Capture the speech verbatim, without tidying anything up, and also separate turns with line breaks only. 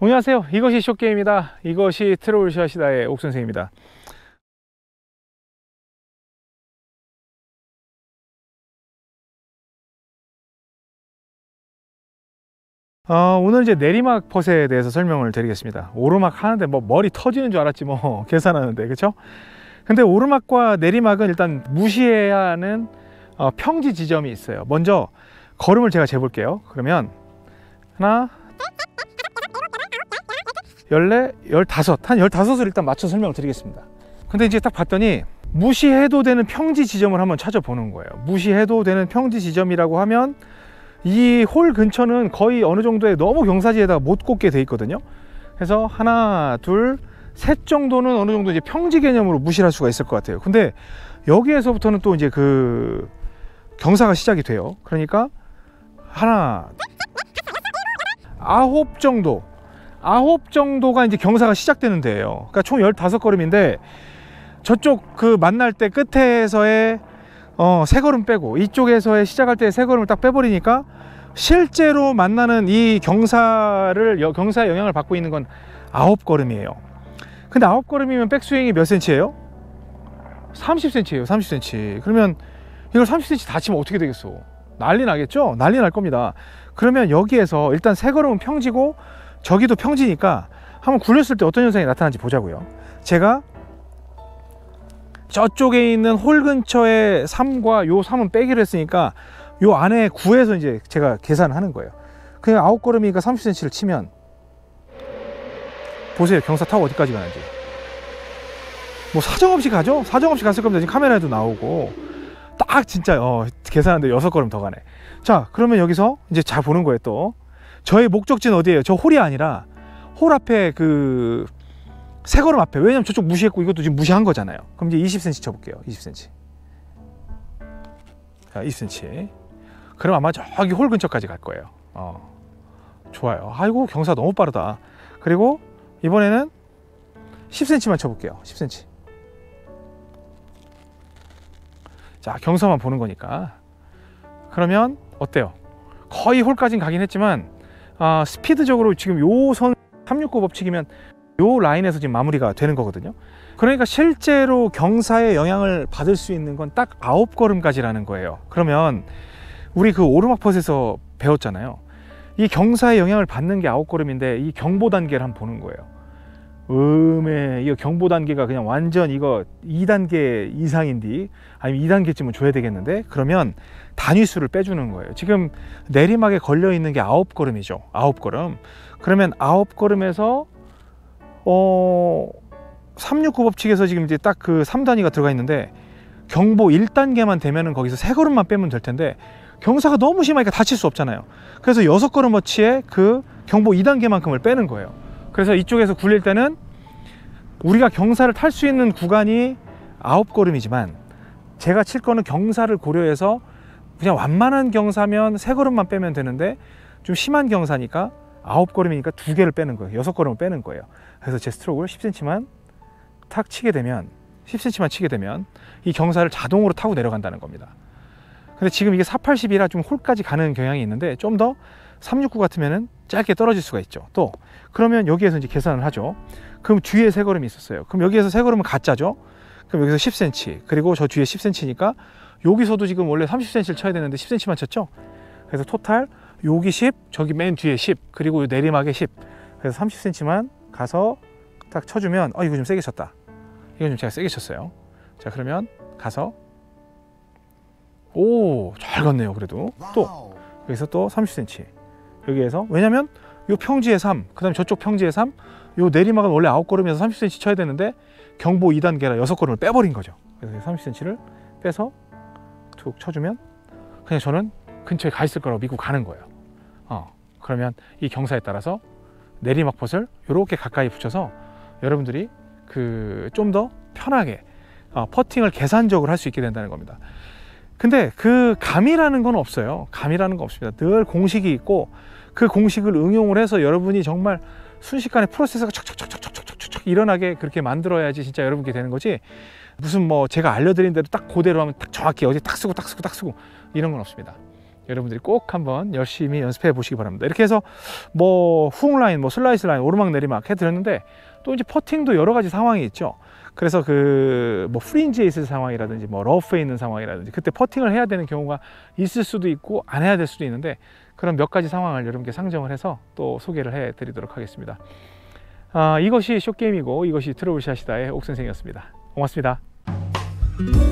안녕하세요. 이것이 숏게임이다. 이것이 트러블샷이다의 옥선생입니다. 어, 오늘 이제 내리막 펫에 대해서 설명을 드리겠습니다. 오르막 하는데 뭐 머리 터지는 줄 알았지 뭐 계산하는데, 그쵸? 근데 오르막과 내리막은 일단 무시해야 하는 어, 평지 지점이 있어요. 먼저 걸음을 제가 재볼게요. 그러면 하나, 열네, 열다섯, 한 열다섯을 일단 맞춰 설명을 드리겠습니다. 근데 이제 딱 봤더니 무시해도 되는 평지 지점을 한번 찾아보는 거예요. 무시해도 되는 평지 지점이라고 하면 이 홀 근처는 거의 어느 정도의 너무 경사지에다가 못 꽂게 돼 있거든요. 그래서 하나, 둘, 셋 정도는 어느 정도 이제 평지 개념으로 무시를 할 수가 있을 것 같아요. 근데 여기에서부터는 또 이제 그 경사가 시작이 돼요. 그러니까 하나, 아홉 정도, 아홉 정도가 이제 경사가 시작되는 데예요. 그러니까 총 열다섯 걸음인데 저쪽 그 만날 때 끝에서의 어, 세 걸음 빼고 이쪽에서의 시작할 때 세 걸음을 딱 빼버리니까 실제로 만나는 이 경사를 경사의 영향을 받고 있는 건 아홉 걸음이에요. 근데 아홉 걸음이면 백스윙이 몇 센치예요? 삼십 센치예요. 삼십 센치. 그러면 이걸 삼십 센치 다치면 어떻게 되겠어? 난리 나겠죠? 난리 날 겁니다. 그러면 여기에서 일단 세 걸음은 평지고 저기도 평지니까 한번 굴렸을 때 어떤 현상이 나타나는지 보자고요. 제가 저쪽에 있는 홀 근처에 삼과 요 삼은 빼기로 했으니까 요 안에 구에서 이제 제가 계산을 하는 거예요. 그냥 아홉 걸음이니까 삼십 센치를 치면 보세요. 경사 타고 어디까지 가는지. 뭐 사정없이 가죠? 사정없이 갔을 겁니다. 지금 카메라에도 나오고 딱 진짜 어, 계산하는데 여섯 걸음 더 가네. 자, 그러면 여기서 이제 잘 보는 거예요. 또 저의 목적지는 어디예요? 저 홀이 아니라 홀 앞에 그 세 걸음 앞에. 왜냐면 저쪽 무시했고 이것도 지금 무시한 거잖아요. 그럼 이제 이십 센치 쳐볼게요. 이십 센치. 자, 이십 센치. 그럼 아마 저기 홀 근처까지 갈 거예요. 어, 좋아요. 아이고 경사 너무 빠르다. 그리고 이번에는 십 센치만 쳐볼게요. 십 센치. 자, 경사만 보는 거니까. 그러면 어때요? 거의 홀까지는 가긴 했지만 아, 스피드적으로 지금 요 선 삼백육십구 법칙이면 요 라인에서 지금 마무리가 되는 거거든요. 그러니까 실제로 경사에 영향을 받을 수 있는 건 딱 아홉 걸음까지라는 거예요. 그러면 우리 그 오르막 펫에서 배웠잖아요. 이 경사에 영향을 받는 게 아홉 걸음인데 이 경보 단계를 한번 보는 거예요. 음에 이거 경보 단계가 그냥 완전 이거 이 단계 이상인데 아니면 이 단계쯤은 줘야 되겠는데, 그러면 단위수를 빼주는 거예요. 지금 내리막에 걸려 있는 게 아홉 걸음이죠. 아홉 걸음. 그러면 아홉 걸음에서 어 삼백육십구 법칙에서 지금 이제 딱 그 삼 단위가 들어가 있는데 경보 일 단계만 되면은 거기서 세 걸음만 빼면 될 텐데 경사가 너무 심하니까 다칠 수 없잖아요. 그래서 여섯 걸음 어치에 그 경보 이 단계만큼을 빼는 거예요. 그래서 이쪽에서 굴릴 때는 우리가 경사를 탈 수 있는 구간이 아홉 걸음이지만 제가 칠 거는 경사를 고려해서 그냥 완만한 경사면 세 걸음만 빼면 되는데 좀 심한 경사니까 아홉 걸음이니까 두 개를 빼는 거예요. 여섯 걸음을 빼는 거예요. 그래서 제 스트로크를 십 센치만 탁 치게 되면 십 센치만 치게 되면 이 경사를 자동으로 타고 내려간다는 겁니다. 근데 지금 이게 사백팔십이라 좀 홀까지 가는 경향이 있는데 좀 더 삼백육십구 같으면은 짧게 떨어질 수가 있죠. 또 그러면 여기에서 이제 계산을 하죠. 그럼 뒤에 세 걸음이 있었어요. 그럼 여기에서 세 걸음은 가짜죠. 그럼 여기서 십 센치, 그리고 저 뒤에 십 센치니까 여기서도 지금 원래 삼십 센치를 쳐야 되는데 십 센치만 쳤죠. 그래서 토탈 여기 십, 저기 맨 뒤에 십, 그리고 내리막에 십. 그래서 삼십 센치만 가서 딱 쳐주면 어 이거 좀 세게 쳤다. 이거 좀 제가 세게 쳤어요. 자, 그러면 가서 오, 잘 갔네요. 그래도 또 여기서 또 삼십 센치. 여기에서 왜냐면 요 평지에 삼, 그 다음에 저쪽 평지에 삼, 요 내리막은 원래 아홉 걸음에서 삼십 센치 쳐야 되는데 경보 이 단계라 여섯 걸음을 빼버린 거죠. 그래서 삼십 센치를 빼서 툭 쳐주면 그냥 저는 근처에 가 있을 거라고 믿고 가는 거예요. 어, 그러면 이 경사에 따라서 내리막 펫을 이렇게 가까이 붙여서 여러분들이 그 좀 더 편하게 어, 퍼팅을 계산적으로 할 수 있게 된다는 겁니다. 근데 그 감이라는 건 없어요. 감이라는 건 없습니다. 늘 공식이 있고 그 공식을 응용을 해서 여러분이 정말 순식간에 프로세스가 척척척척척척척 일어나게 그렇게 만들어야지 진짜 여러분께 되는 거지, 무슨 뭐 제가 알려드린 대로 딱 그대로 하면 딱 정확히 어디 딱 쓰고 딱 쓰고 딱 쓰고 이런 건 없습니다. 여러분들이 꼭 한번 열심히 연습해 보시기 바랍니다. 이렇게 해서 뭐 후응 라인, 뭐 슬라이스 라인, 오르막 내리막 해드렸는데 또 이제 퍼팅도 여러 가지 상황이 있죠. 그래서 그 뭐 프린지에 있을 상황이라든지 뭐 러프에 있는 상황이라든지 그때 퍼팅을 해야 되는 경우가 있을 수도 있고 안 해야 될 수도 있는데 그런 몇 가지 상황을 여러분께 상정을 해서 또 소개를 해 드리도록 하겠습니다. 아, 이것이 숏게임이고 이것이 트러블샷이다의 옥선생이었습니다. 고맙습니다.